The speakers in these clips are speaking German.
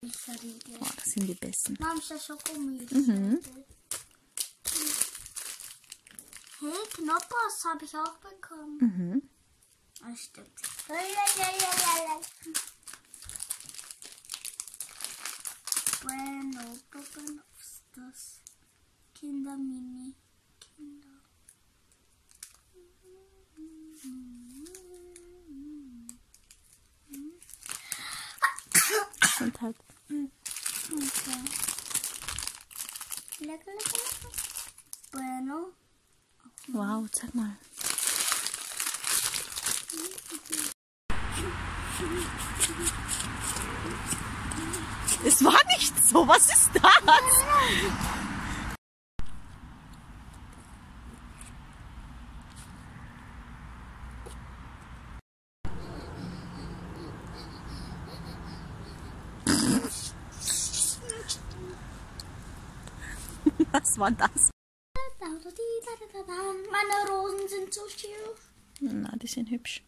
Oh, das sind die besten. Manche Schokomilch. Mhm. Hey, Knoppers habe ich auch bekommen. Mhm. Das stimmt. Bueno, das Kindermini. Kinder. Und halt. Okay. Lecker, lecker, lecker. Bueno. Wow, zeig mal. Es war nicht so. Was ist das? Was war das? Meine Rosen sind so schön. Na, die sind hübsch.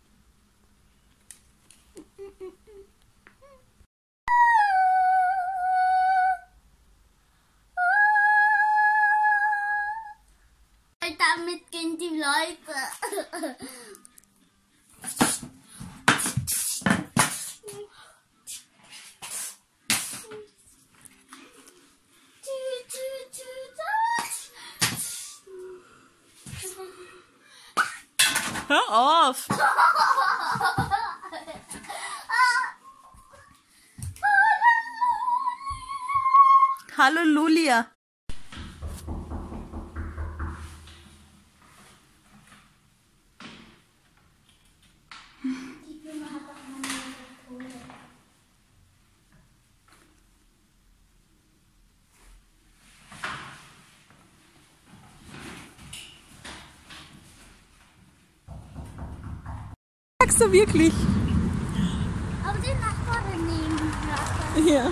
Damit gehen die Leute. Hör auf! Halleluja! Sagst du wirklich? Aber den Nachbarn nehmen. Ja.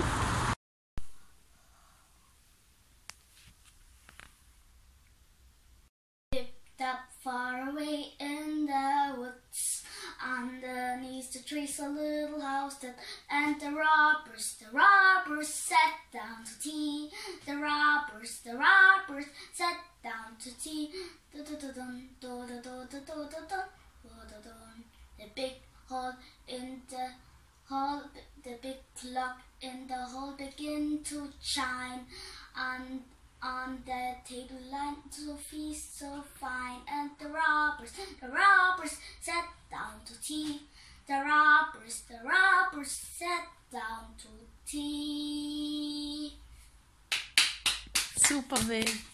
Picked up far away in the woods, underneath the trees a little house that, and the robbers sat down to tea. The robbers sat down to tea. The big hall in the hall, the big clock in the hall began to chime, and on the table line to feast so fine, and the robbers sat down to tea. The robbers sat down to tea. Super Welt.